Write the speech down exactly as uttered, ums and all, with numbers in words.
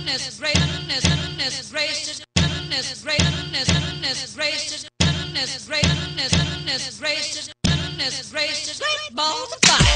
goodness, great goodness, goodness, gracious, goodness, great goodness, goodness, gracious, goodness, great goodness, goodness, gracious, goodness, gracious, great balls of fire.